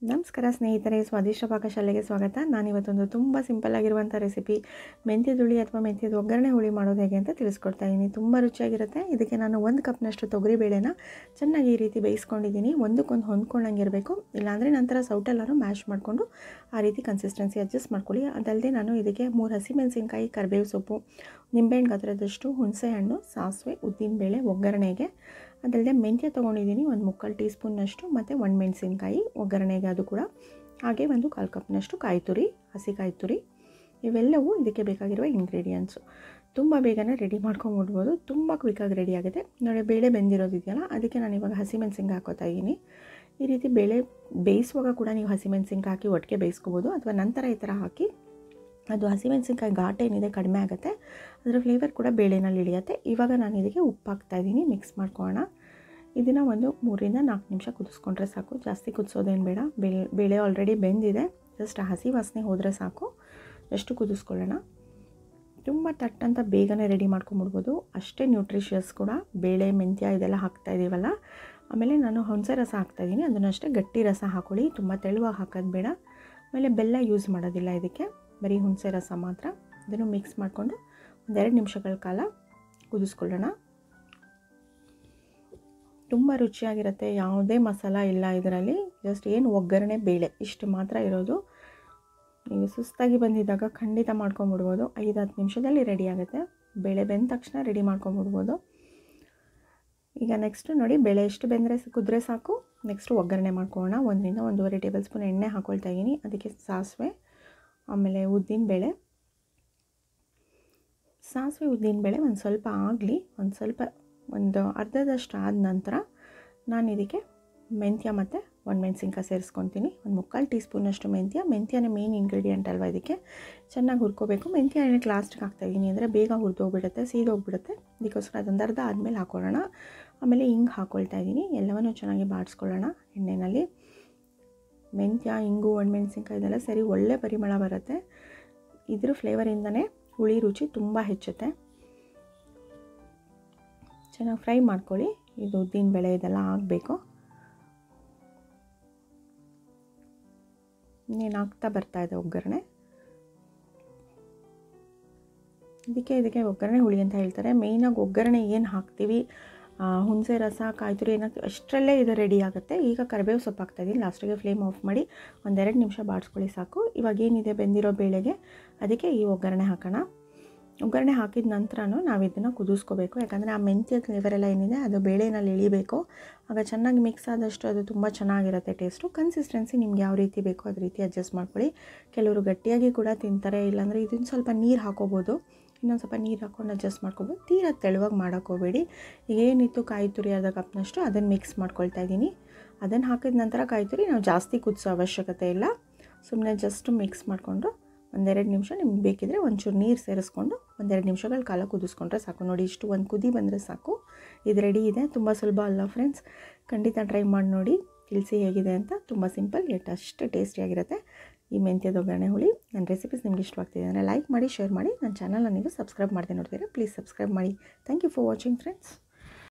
ನಮಸ್ಕಾರ ಸ್ನೇಹಿತರೆ, ಸ್ವಾದಿಷ್ಟ ಪಾಕಶಾಲೆಗೆ ಸ್ವಾಗತ. ನಾನಿವತ್ತೊಂದು ತುಂಬ ಸಿಂಪಲ್ ಆಗಿರುವಂಥ ರೆಸಿಪಿ ಮೆಂತ್ಯದ ಹುಳಿ ಅಥವಾ ಮೆಂತ್ಯದ ಒಗ್ಗರಣೆ ಹುಳಿ ಮಾಡೋದು ಹೇಗೆ ಅಂತ ತಿಳಿಸ್ಕೊಡ್ತಾ ಇದ್ದೀನಿ. ತುಂಬ ರುಚಿಯಾಗಿರುತ್ತೆ. ಇದಕ್ಕೆ ನಾನು 1 ಕಪ್ನಷ್ಟು ತೊಗರಿಬೇಳೆನ ಚೆನ್ನಾಗಿ ಈ ರೀತಿ ಬೇಯಿಸ್ಕೊಂಡಿದ್ದೀನಿ. ಒಂದಕ್ಕೊಂದು ಹೊಂದ್ಕೊಂಡಂಗಿರಬೇಕು, ಇಲ್ಲಾಂದರೆ ನಂತರ ಸೌಟೆಲ್ಲರೂ ಮ್ಯಾಶ್ ಮಾಡಿಕೊಂಡು ಆ ರೀತಿ ಕನ್ಸಿಸ್ಟೆನ್ಸಿ ಅಡ್ಜಸ್ಟ್ ಮಾಡ್ಕೊಳ್ಳಿ. ಅದಲ್ಲದೆ ನಾನು ಇದಕ್ಕೆ 3 ಹಸಿಮೆಣಸಿನ್ಕಾಯಿ, ಕರಿಬೇವು ಸೊಪ್ಪು, ನಿಂಬೆಹಣ್ಣು ಗಾತ್ರದಷ್ಟು, ಹುಣಸೆಹಣ್ಣು, ಸಾಸಿವೆ, ಉದ್ದಿನಬೇಳೆ ಒಗ್ಗರಣೆಗೆ, ಅದಲ್ಲದೆ ಮೆಂತ್ಯ ತೊಗೊಂಡಿದ್ದೀನಿ 1/4 ಟೀ ಸ್ಪೂನ್ನಷ್ಟು, ಮತ್ತು ಒಣಮೆಣಸಿನ್ಕಾಯಿ ಒಗ್ಗರಣೆಗೆ ಅದು ಕೂಡ, ಹಾಗೆ 1/4 ಕಪ್ನಷ್ಟು ಕಾಯಿ ತುರಿ, ಹಸಿ ಕಾಯಿ ತುರಿ. ಇವೆಲ್ಲವೂ ಇದಕ್ಕೆ ಬೇಕಾಗಿರುವ ಇಂಗ್ರೀಡಿಯೆಂಟ್ಸು. ತುಂಬ ಬೇಗನೆ ರೆಡಿ ಮಾಡ್ಕೊಂಬಿಡ್ಬೋದು, ತುಂಬ ಕ್ವಿಕ್ಕಾಗಿ ರೆಡಿ ಆಗುತ್ತೆ. ನೋಡಿ, ಬೇಳೆ ಬೆಂದಿರೋದಿದೆಯಲ್ಲ, ಅದಕ್ಕೆ ನಾನು ಇವಾಗ ಹಸಿಮೆಣಸಿನ್ಕಾಯಿ ಹಾಕೋತಾ ಇದ್ದೀನಿ. ಈ ರೀತಿ ಬೇಳೆ ಬೇಯಿಸುವಾಗ ಕೂಡ ನೀವು ಹಸಿಮೆಣಸಿನ್ಕಾಯಿ ಹಾಕಿ ಒಟ್ಟಿಗೆ ಬೇಯಿಸ್ಕೋಬೋದು, ಅಥವಾ ನಂತರ ಈ ಥರ ಹಾಕಿ ಅದು ಹಸಿಮೆಣಸಿನ್ಕಾಯಿ ಘಾಟ ಏನಿದೆ ಕಡಿಮೆ ಆಗುತ್ತೆ, ಅದರ ಫ್ಲೇವರ್ ಕೂಡ ಬೇಳೆನಲ್ಲಿ ಇಳಿಯುತ್ತೆ. ಇವಾಗ ನಾನು ಇದಕ್ಕೆ ಉಪ್ಪು ಹಾಕ್ತಾಯಿದ್ದೀನಿ, ಮಿಕ್ಸ್ ಮಾಡ್ಕೊಳ್ಳೋಣ. ಇದನ್ನು ಒಂದು 3 ರಿಂದ 4 ನಿಮಿಷ ಕುದಿಸ್ಕೊಂಡ್ರೆ ಸಾಕು, ಜಾಸ್ತಿ ಕುದಿಸೋದೇನು ಬೇಡ. ಬೇಳೆ ಆಲ್ರೆಡಿ ಬೆಂದಿದೆ, ಜಸ್ಟ್ ಹಸಿ ವಾಸನೆ ಹೋದರೆ ಸಾಕು. ಎಷ್ಟು ಕುದಿಸ್ಕೊಳ್ಳೋಣ. ತುಂಬ ತಟ್ಟಂತ ಬೇಗನೆ ರೆಡಿ ಮಾಡ್ಕೊಂಬಿಡ್ಬೋದು, ಅಷ್ಟೇ ನ್ಯೂಟ್ರಿಷಿಯಸ್ ಕೂಡ. ಬೇಳೆ ಮೆಂತ್ಯ ಇದೆಲ್ಲ ಹಾಕ್ತಾಯಿದ್ದೀವಲ್ಲ. ಆಮೇಲೆ ನಾನು ಹುಣಸೆ ರಸ ಹಾಕ್ತಾಯಿದ್ದೀನಿ, ಅದನ್ನಷ್ಟೇ ಗಟ್ಟಿ ರಸ ಹಾಕ್ಕೊಳ್ಳಿ, ತುಂಬ ತೆಳುವಾಗಿ ಹಾಕೋದು ಬೇಡ. ಆಮೇಲೆ ಬೆಲ್ಲ ಯೂಸ್ ಮಾಡೋದಿಲ್ಲ ಇದಕ್ಕೆ, ಬರೀ ಹುಣಸೆ ರಸ ಮಾತ್ರ. ಇದನ್ನು ಮಿಕ್ಸ್ ಮಾಡಿಕೊಂಡು 1-2 ನಿಮಿಷಗಳ ಕಾಲ ಕುದಿಸ್ಕೊಳ್ಳೋಣ. ತುಂಬ ರುಚಿಯಾಗಿರುತ್ತೆ, ಯಾವುದೇ ಮಸಾಲ ಇಲ್ಲ ಇದರಲ್ಲಿ, ಜಸ್ಟ್ ಏನು ಒಗ್ಗರಣೆ ಬೇಳೆ ಇಷ್ಟು ಮಾತ್ರ ಇರೋದು. ನೀವು ಸುಸ್ತಾಗಿ ಬಂದಿದ್ದಾಗ ಖಂಡಿತ ಮಾಡ್ಕೊಂಬಿಡ್ಬೋದು, 5-10 ನಿಮಿಷದಲ್ಲಿ ರೆಡಿ ಆಗುತ್ತೆ. ಬೇಳೆ ಬೆಂದ ತಕ್ಷಣ ರೆಡಿ ಮಾಡ್ಕೊಂಬಿಡ್ಬೋದು. ಈಗ ನೆಕ್ಸ್ಟು ನೋಡಿ, ಬೇಳೆ ಎಷ್ಟು ಕುದ್ರೆ ಸಾಕು. ನೆಕ್ಸ್ಟು ಒಗ್ಗರಣೆ ಮಾಡ್ಕೊಳ್ಳೋಣ. 1 ರಿಂದ 1.5 ಟೇಬಲ್ ಸ್ಪೂನ್ ಎಣ್ಣೆ ಹಾಕ್ಕೊಳ್ತಾ ಇದ್ದೀನಿ. ಅದಕ್ಕೆ ಸಾಸಿವೆ, ಆಮೇಲೆ ಉದ್ದಿನಬೇಳೆ. ಸಾಸಿವೆ ಉದ್ದಿನಬೇಳೆ ಒಂದು ಸ್ವಲ್ಪ ಆಗಲಿ, ಒಂದು ಅರ್ಧದಷ್ಟು ಆದ ನಂತರ ನಾನು ಇದಕ್ಕೆ ಮೆಂತ್ಯ ಮತ್ತು ಒಣಮೆಣಸಿನ್ಕಾಯಿ ಸೇರಿಸ್ಕೊತೀನಿ. 1/4 ಟೀ ಸ್ಪೂನಷ್ಟು ಮೆಂತ್ಯನೇ ಮೇನ್ ಇಂಗ್ರೀಡಿಯೆಂಟ್ ಅಲ್ವಾ, ಇದಕ್ಕೆ ಚೆನ್ನಾಗಿ ಹುರ್ಕೋಬೇಕು. ಮೆಂತ್ಯ ಏನಕ್ಕೆ ಲಾಸ್ಟಿಗೆ ಹಾಕ್ತಾಯಿದ್ದೀನಿ ಅಂದರೆ ಬೇಗ ಹುರಿದೋಗ್ಬಿಡುತ್ತೆ, ಸೀದೋಗ್ಬಿಡುತ್ತೆ. ಅದಕ್ಕೋಸ್ಕರ ಅದೊಂದು ಅರ್ಧ ಆದಮೇಲೆ ಹಾಕ್ಕೊಳ್ಳೋಣ. ಆಮೇಲೆ ಹಿಂಗೆ ಹಾಕ್ಕೊಳ್ತಾ ಇದ್ದೀನಿ. ಎಲ್ಲವನ್ನೂ ಚೆನ್ನಾಗಿ ಬಾಡಿಸ್ಕೊಳ್ಳೋಣ ಎಣ್ಣೆಯಲ್ಲಿ. ಮೆಂತ್ಯ, ಇಂಗು, ಒಣಮೆಣಸಿನ್ಕಾಯಿ ಇದೆಲ್ಲ ಸರಿ ಒಳ್ಳೆ ಪರಿಮಳ ಬರುತ್ತೆ. ಇದ್ರ ಫ್ಲೇವರಿಂದನೇ ಹುಳಿ ರುಚಿ ತುಂಬ ಹೆಚ್ಚುತ್ತೆ. ಚೆನ್ನಾಗಿ ಫ್ರೈ ಮಾಡ್ಕೊಳ್ಳಿ. ಇದು ಉದ್ದಿನಬೇಳೆ ಇದೆಲ್ಲ ಆಗಬೇಕು. ಇನ್ನೇನು ಆಗ್ತಾ ಬರ್ತಾಯಿದೆ ಒಗ್ಗರಣೆ. ಇದಕ್ಕೆ ಒಗ್ಗರಣೆ ಹುಳಿ ಅಂತ ಹೇಳ್ತಾರೆ. ಮೇಯ್ನಾಗಿ ಒಗ್ಗರಣೆ ಏನು ಹಾಕ್ತೀವಿ, ಹುಣಸೆ ರಸ, ಕಾಯಿ ತುರಿ ಏನೋ ಅಷ್ಟರಲ್ಲೇ ಇದು ರೆಡಿ ಆಗುತ್ತೆ. ಈಗ ಕರಿಬೇವು ಸೊಪ್ಪು ಹಾಕ್ತಾಯಿದ್ದೀನಿ. ಲಾಸ್ಟಿಗೆ ಫ್ಲೇಮ್ ಆಫ್ ಮಾಡಿ 1-2 ನಿಮಿಷ ಬಾಡಿಸ್ಕೊಳ್ಳಿ ಸಾಕು. ಇವಾಗ ಏನಿದೆ ಬೆಂದಿರೋ ಬೇಳೆಗೆ ಅದಕ್ಕೆ ಈ ಒಗ್ಗರಣೆ ಹಾಕೋಣ. ಒಗ್ಗರಣೆ ಹಾಕಿದ ನಂತರನೂ ನಾವು ಇದನ್ನು ಕುದಿಸ್ಕೋಬೇಕು, ಯಾಕಂದರೆ ಆ ಮೆಂತ್ಯ ಫ್ಲೇವರೆಲ್ಲ ಏನಿದೆ ಅದು ಬೇಳೆನಲ್ಲಿ ಇಳಿಬೇಕು. ಆಗ ಚೆನ್ನಾಗಿ ಮಿಕ್ಸ್ ಆದಷ್ಟು ಅದು ತುಂಬ ಚೆನ್ನಾಗಿರುತ್ತೆ ಟೇಸ್ಟು. ಕನ್ಸಿಸ್ಟೆನ್ಸಿ ನಿಮ್ಗೆ ಯಾವ ರೀತಿ ಬೇಕೋ ಅದೇ ರೀತಿ ಅಡ್ಜಸ್ಟ್ ಮಾಡ್ಕೊಳ್ಳಿ. ಕೆಲವರು ಗಟ್ಟಿಯಾಗಿ ಕೂಡ ತಿಂತಾರೆ, ಇಲ್ಲಾಂದರೆ ಇದನ್ನು ಸ್ವಲ್ಪ ನೀರು ಹಾಕೋಬೋದು. ಇನ್ನೊಂದು ಸ್ವಲ್ಪ ನೀರು ಹಾಕ್ಕೊಂಡು ಅಡ್ಜಸ್ಟ್ ಮಾಡ್ಕೋಬೋದು. ತೀರಾ ತೆಳುವಾಗಿ ಮಾಡೋಕ್ಕೋಗಬೇಡಿ. ಏನಿತ್ತು ಕಾಯಿ ತುರಿ ಅರ್ಧ ಕಪ್ನಷ್ಟು ಅದನ್ನು ಮಿಕ್ಸ್ ಮಾಡ್ಕೊಳ್ತಾ ಇದ್ದೀನಿ. ಅದನ್ನು ಹಾಕಿದ ನಂತರ ಕಾಯಿ ತುರಿ ನಾವು ಜಾಸ್ತಿ ಕುದಿಸೋ ಅವಶ್ಯಕತೆ ಇಲ್ಲ. ಸುಮ್ಮನೆ ಜಸ್ಟ್ ಮಿಕ್ಸ್ ಮಾಡಿಕೊಂಡು 1-2 ನಿಮಿಷ ನಿಮ್ಗೆ ಬೇಕಿದ್ರೆ ಒಂಚೂರು ನೀರು ಸೇರಿಸ್ಕೊಂಡು 1-2 ನಿಮಿಷಗಳ ಕಾಲ ಕುದಿಸ್ಕೊಂಡ್ರೆ ಸಾಕು. ನೋಡಿ, ಇಷ್ಟು ಒಂದು ಕುದಿ ಬಂದರೆ ಸಾಕು. ಇದು ರೆಡಿ ಇದೆ. ತುಂಬ ಸುಲಭ ಅಲ್ಲ ಫ್ರೆಂಡ್ಸ್, ಖಂಡಿತ ಟ್ರೈ ಮಾಡಿ ನೋಡಿ, ತಿಳಿಸಿ ಹೇಗಿದೆ ಅಂತ. ತುಂಬ ಸಿಂಪಲ್ ಯಟ್ ಅಷ್ಟು ಟೇಸ್ಟಿಯಾಗಿರುತ್ತೆ ಈ ಮೆಂತ್ಯದ ಒಗ್ಗರಣೆ ಹುಳಿ. ನನ್ನ ರೆಸಿಪೀಸ್ ನಿಮ್ಗೆ ಇಷ್ಟವಾಗ್ತಿದೆ ಅಂದರೆ ಲೈಕ್ ಮಾಡಿ, ಶೇರ್ ಮಾಡಿ. ನನ್ನ ಚಾನಲ್ನ ನೀವು ಸಬ್ಸ್ಕ್ರೈಬ್ ಮಾಡದೆ ನೋಡ್ತೀರಾ, ಪ್ಲೀಸ್ ಸಬ್ಸ್ಕ್ರೈಬ್ ಮಾಡಿ. Thank you for watching friends.